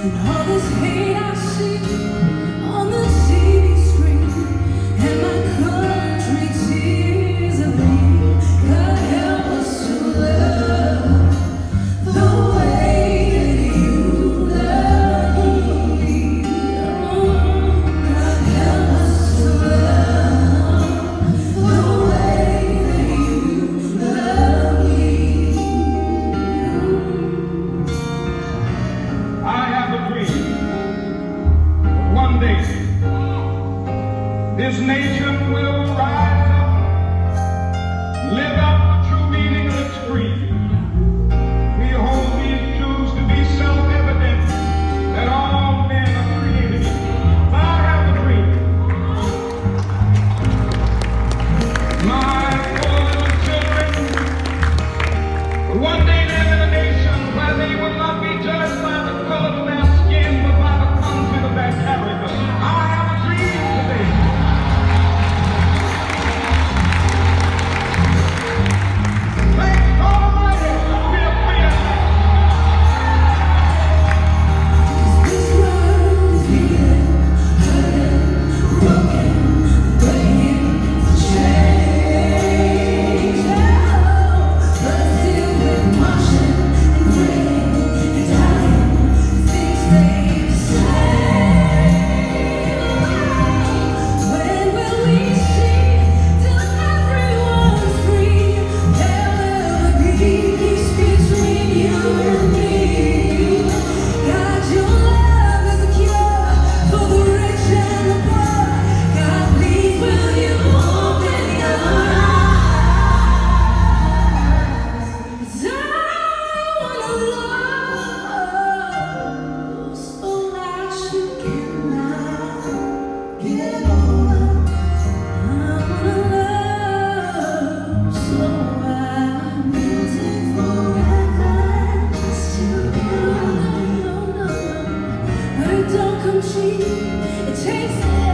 And all this hate I see on the TV screen, and my country tears of bleed. God help us to love the way that you love me. God help us to love the way that you love me. I have a dream. One day, this nation will rise up, live out the true meaning of its creed. We hold these truths to be self-evident, that all men are created equal. I have a dream. My poor little children, one day live in a nation where they will not be judged by the color of their skin, but by the content of their character. I have a dream today. Thank God Almighty, we are free at last. This world is beaten, hurting, broken, begging for change. But still we're marching and praying and dying. Things stay the same. When will we see till everyone's free? There will be peace between you and me. God, your love is a cure for the rich and the poor. God, please will you open your eyes? 'Cause I wanna love so that you cannot get over. I wanna love so I'm waiting forever just to know. But it don't come cheap. It takes